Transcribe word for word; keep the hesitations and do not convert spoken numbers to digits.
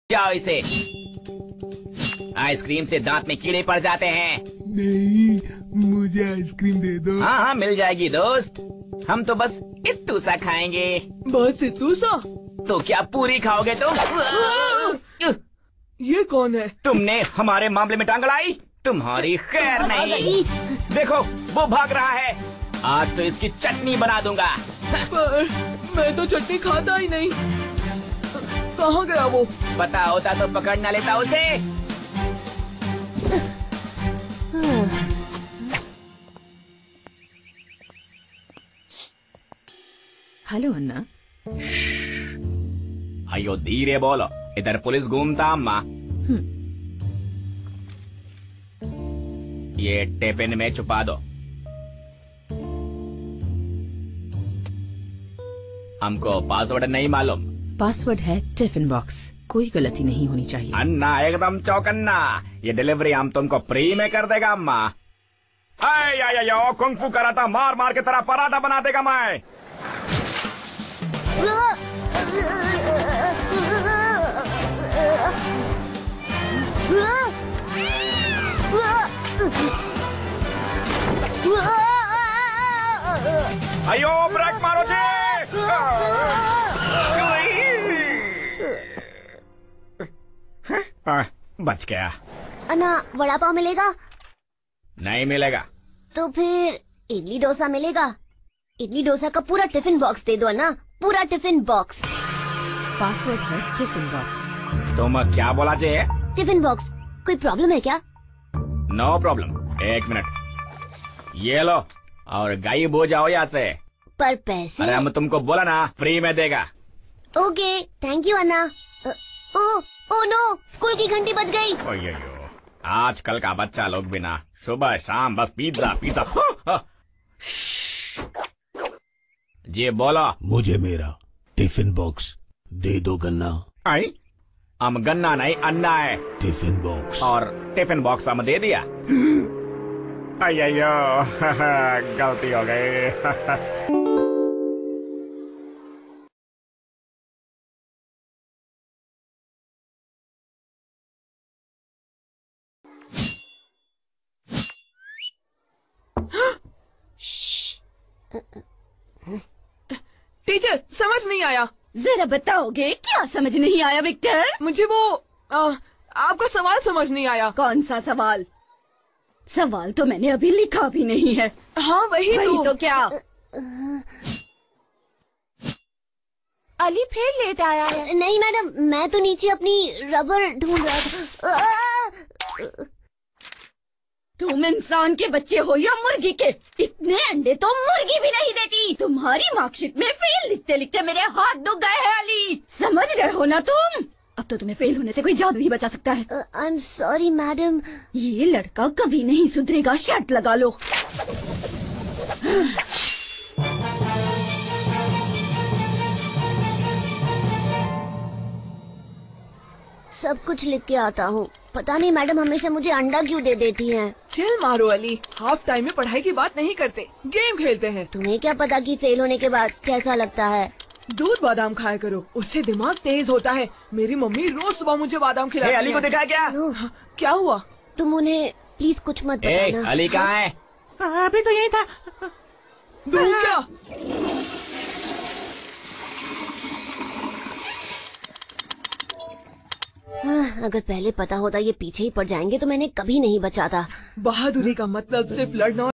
जाओ इसे। आइसक्रीम से दांत में कीड़े पड़ जाते हैं। नहीं, मुझे आइसक्रीम दे दो। हाँ हाँ मिल जाएगी दोस्त, हम तो बस इत्तू सा खाएंगे। बस इत्तू सा? तो क्या पूरी खाओगे तुम? ये कौन है? तुमने हमारे मामले में टांग अड़ाई, तुम्हारी खैर नहीं। देखो वो भाग रहा है, आज तो इसकी चटनी बना दूंगा। पर मैं तो चटनी खाता ही नहीं। कहाँ गया वो? पता होता तो पकड़ न लेता उसे। हेलो अन्ना। अयो धीरे बोलो, इधर पुलिस घूमता अम्मा। ये टिफिन में छुपा दो। हमको पासवर्ड नहीं मालूम। पासवर्ड है टिफिन बॉक्स, कोई गलती नहीं होनी चाहिए। अन्ना एकदम चौकन्ना, ये डिलीवरी हम तुमको फ्री में कर देगा अम्मा। आय आय आय, कुंग-फू कराटा मार मार के तरह पराठा बना देगा मैं। अयो ब्रेक मारो जी। आ, बच गया। अन्ना वड़ा पाव मिलेगा? नहीं मिलेगा। तो फिर इडली डोसा मिलेगा? इडली डोसा का पूरा टिफिन बॉक्स दे दो अन्ना, पूरा टिफिन बॉक्स। पासवर्ड है टिफिन बॉक्स। तुम क्या बोला जे? टिफिन बॉक्स, कोई प्रॉब्लम है क्या? नो प्रॉब्लम, एक मिनट। ये लो और गायब हो जाओ यहाँ से। पर पैसे? अरे हम तुमको बोला ना फ्री में देगा। ओके थैंक यू अन्ना। ओ ओ नो, स्कूल की घंटी बज गई। ओयो, आजकल का बच्चा लोग बिना सुबह शाम बस पिज्जा पिज्जा। हाँ, हाँ। जी बोलो। मुझे मेरा टिफिन बॉक्स दे दो गन्ना। आई हम गन्ना नहीं अन्ना है। Tiffin box. और टिफिन बॉक्स हम दे दिया। अयो गलती हो गई। टीचर समझ नहीं आया। जरा बताओगे क्या समझ नहीं आया विक्टर? मुझे वो आ, आपका सवाल समझ नहीं आया। कौन सा सवाल? सवाल तो मैंने अभी लिखा भी नहीं है। हाँ वही, वही तो, तो क्या? अली फिर लेट आया है। नहीं मैडम, मैं तो नीचे अपनी रबर ढूंढ रहा था। तुम इंसान के बच्चे हो या मुर्गी के? इतने अंडे तो मुर्गी भी नहीं देती। तुम्हारी मार्कशीट में फेल लिखते लिखते मेरे हाथ दुख गए हैं अली, समझ रहे हो ना तुम? अब तो तुम्हें फेल होने से कोई जादू ही बचा सकता है। I am sorry madam. ये लड़का कभी नहीं सुधरेगा, शर्त लगा लो। सब कुछ लिख के आता हूँ, पता नहीं मैडम हमेशा मुझे अंडा क्यों दे देती हैं। चिल मारो अली, हाफ टाइम में पढ़ाई की बात नहीं करते, गेम खेलते हैं। तुम्हें क्या पता कि फेल होने के बाद कैसा लगता है? दूध बादाम खाया करो, उससे दिमाग तेज होता है। मेरी मम्मी रोज सुबह मुझे बादाम खिलाती है। अली को दिखा क्या? हाँ, क्या हुआ? तुम उन्हें प्लीज कुछ मत ए, बताना। अली कहाँ है? अभी तो यही था। दूध क्या? हाँ, अगर पहले पता होता ये पीछे ही पड़ जाएंगे तो मैंने कभी नहीं बचाता। बहादुरी का मतलब सिर्फ लड़ना